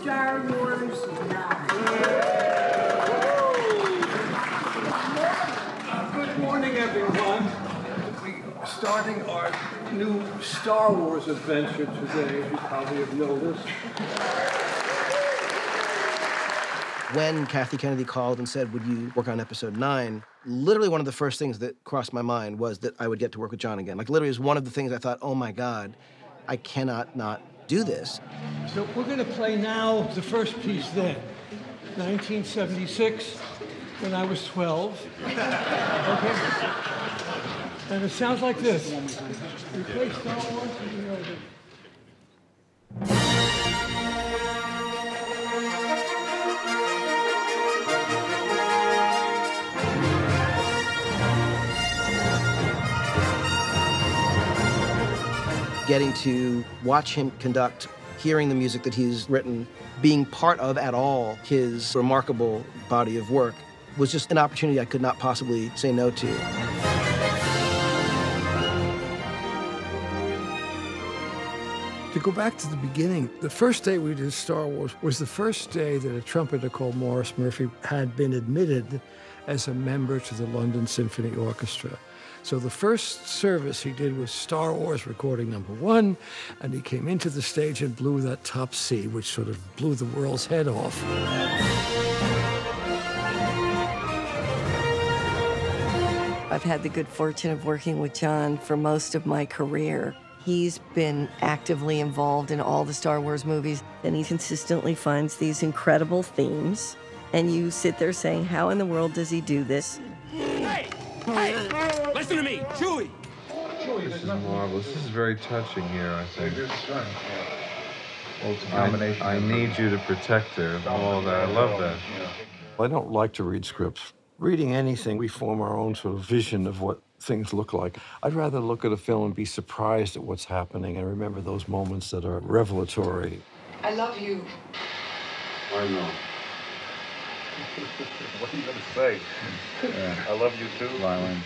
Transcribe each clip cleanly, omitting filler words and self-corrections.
Star Wars 9. Good morning, everyone. We're starting our new Star Wars adventure today, as you probably have noticed. When Kathy Kennedy called and said, would you work on episode 9, literally one of the first things that crossed my mind was that I would get to work with John again. Like, literally, it was one of the things I thought, oh my God, I cannot not do this. So we're going to play now the first piece then. 1976, when I was 12. Okay? And it sounds like this. We play Star Wars, and you know that. Getting to watch him conduct, hearing the music that he's written, being part of at all his remarkable body of work was just an opportunity I could not possibly say no to. To go back to the beginning, the first day we did Star Wars was the first day that a trumpeter called Maurice Murphy had been admitted as a member to the London Symphony Orchestra. So the first service he did was Star Wars recording #1, and he came into the stage and blew that top C, which sort of blew the world's head off. I've had the good fortune of working with John for most of my career. He's been actively involved in all the Star Wars movies, and he consistently finds these incredible themes. And you sit there saying, how in the world does he do this? Hey! Hey! Listen to me, Chewie! This is marvelous. This is very touching here, I think. I need you to protect her. All that. I love that. I don't like to read scripts. Reading anything, we form our own sort of vision of what things look like. I'd rather look at a film and be surprised at what's happening and remember those moments that are revelatory. I love you. I know. What are you going to say? I love you too, Rylan.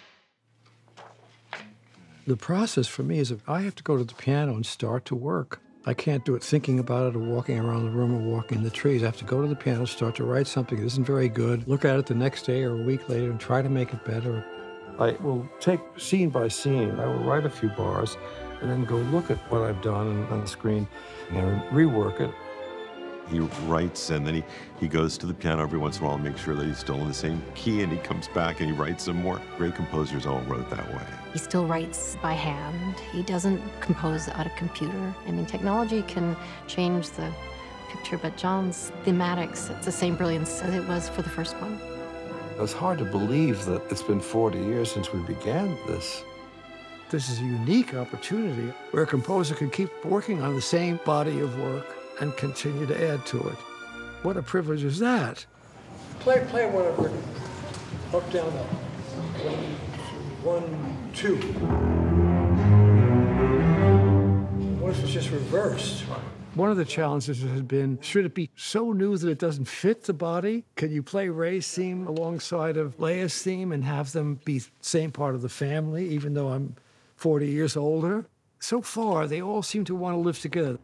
The process for me is that I have to go to the piano and start to work. I can't do it thinking about it or walking around the room or walking in the trees. I have to go to the piano, start to write something that isn't very good, look at it the next day or a week later and try to make it better. I will take scene by scene. I will write a few bars and then go look at what I've done on the screen and rework it. He writes and then he goes to the piano every once in a while and makes sure that he's still in the same key, and he comes back and he writes some more. Great composers all wrote that way. He still writes by hand. He doesn't compose out of computer. I mean, technology can change the picture, but John's thematics, it's the same brilliance as it was for the first one. It's hard to believe that it's been 40 years since we began this. This is a unique opportunity where a composer can keep working on the same body of work and continue to add to it. What a privilege is that? Play whatever. Up, down, up. 1, 2. What if it's just reversed? One of the challenges has been, should it be so new that it doesn't fit the body? Can you play Rey's theme alongside of Leia's theme and have them be the same part of the family, even though I'm 40 years older? So far, they all seem to want to live together.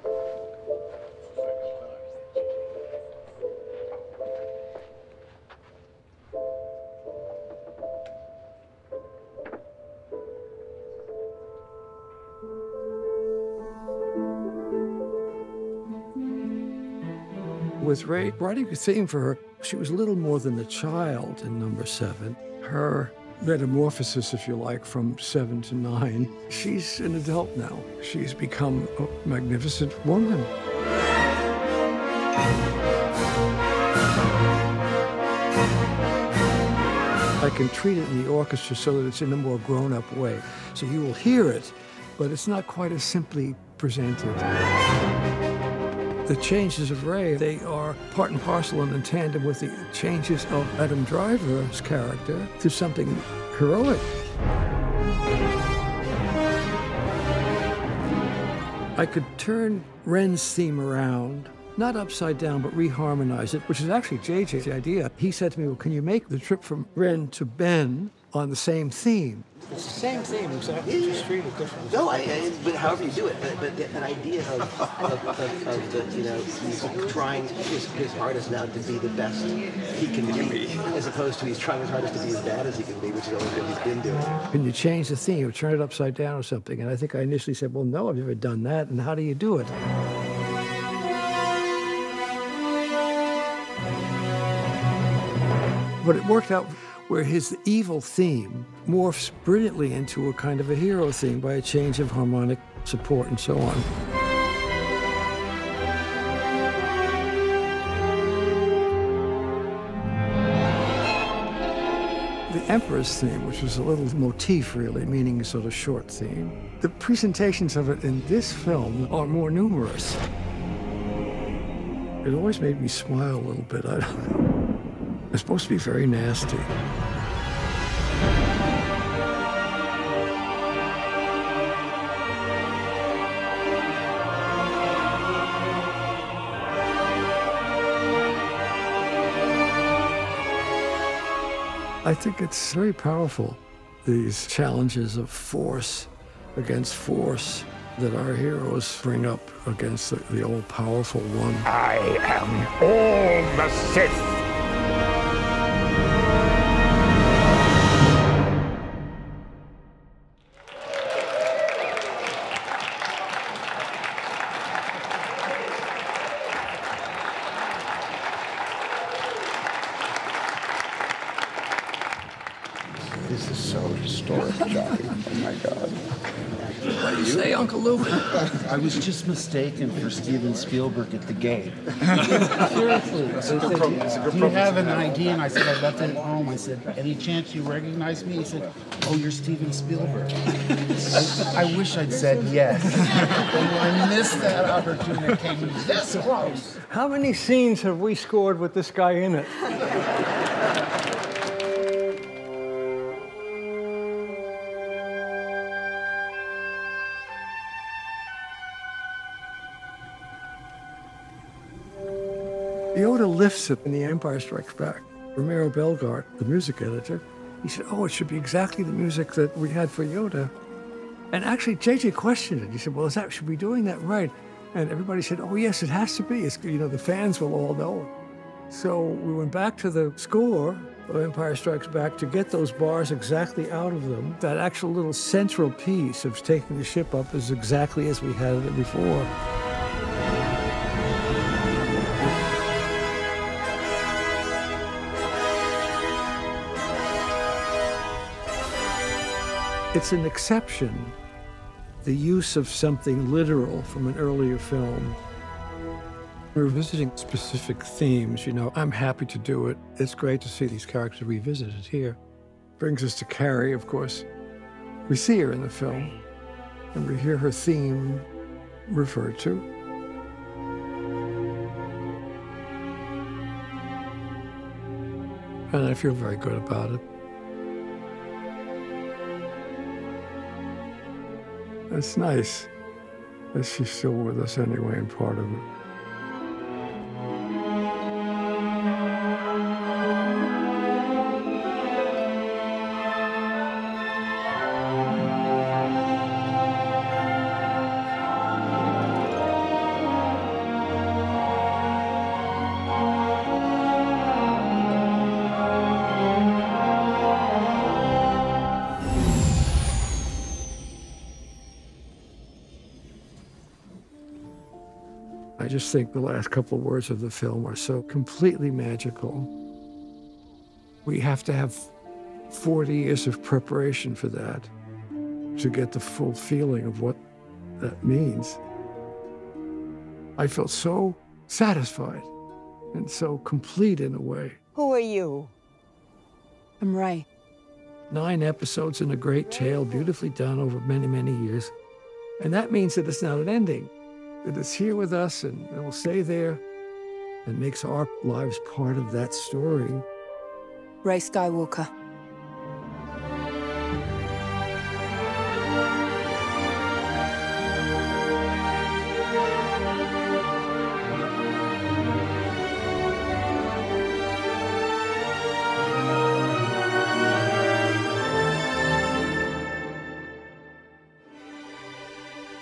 With Rey, writing a theme for her, she was little more than a child in #7. Her metamorphosis, if you like, from 7 to 9, she's an adult now. She's become a magnificent woman. I can treat it in the orchestra so that it's in a more grown-up way. So you will hear it, but it's not quite as simply presented. The changes of Rey, they are part and parcel and in tandem with the changes of Adam Driver's character to something heroic. I could turn Ren's theme around not upside down, but reharmonize it, which is actually JJ's idea. He said to me, well, can you make the trip from Ren to Ben on the same theme? It's the same theme, exactly, just treated differently. No, but however you do it, but that idea of the, you know, he's trying his hardest now to be the best he can be, as opposed to he's trying his hardest to be as bad as he can be, which is always what he's been doing. Can you change the theme or turn it upside down or something? And I think I initially said, well, no, I've never done that, and how do you do it? But it worked out where his evil theme morphs brilliantly into a kind of a hero theme by a change of harmonic support and so on. The Emperor's theme, which was a little motif really, meaning a sort of short theme. The presentations of it in this film are more numerous. It always made me smile a little bit, I don't know. It's supposed to be very nasty. I think it's very powerful, these challenges of force against force that our heroes bring up against the all-powerful one. I am all the Sith. This is so historic, Johnny. Oh my God. What do you say, Uncle Luke? I was just mistaken for Steven Spielberg at the gate. Seriously. Do you have an ID? And I said, I left it at home. I said, any chance you recognize me? He said, oh, you're Steven Spielberg. I wish I'd said yes. I missed that opportunity. It came this close. How many scenes have we scored with this guy in it? Yoda lifts it in The Empire Strikes Back. Romero Belgart, the music editor, he said, oh, it should be exactly the music that we had for Yoda. And actually, JJ questioned it. He said, well, should we be doing that right? And everybody said, oh, yes, it has to be. It's, you know, the fans will all know it. So we went back to the score of Empire Strikes Back to get those bars exactly out of them. That actual little central piece of taking the ship up is exactly as we had it before. It's an exception, the use of something literal from an earlier film. We're visiting specific themes, you know. I'm happy to do it. It's great to see these characters revisited here. Brings us to Carrie, of course. We see her in the film, and we hear her theme referred to. And I feel very good about it. It's nice that she's still with us anyway and part of it. I just think the last couple of words of the film are so completely magical. We have to have 40 years of preparation for that to get the full feeling of what that means. I felt so satisfied and so complete in a way. Who are you? I'm Ray. 9 episodes in a great tale, beautifully done over many, many years. And that means that it's not an ending. That it's here with us and it will stay there and makes our lives part of that story. Ray Skywalker.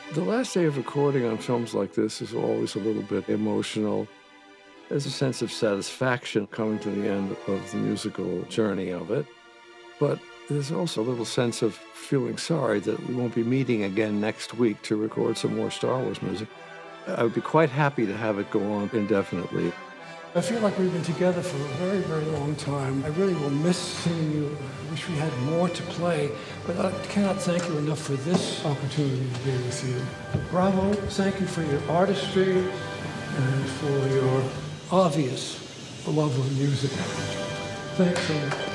The last day of recording on films like this is always a little bit emotional. There's a sense of satisfaction coming to the end of the musical journey of it. But there's also a little sense of feeling sorry that we won't be meeting again next week to record some more Star Wars music. I would be quite happy to have it go on indefinitely. I feel like we've been together for a very, very long time. I really will miss seeing you. I wish we had more to play, but I cannot thank you enough for this opportunity to be with you. Bravo, thank you for your artistry and for your obvious love of music. Thanks so much.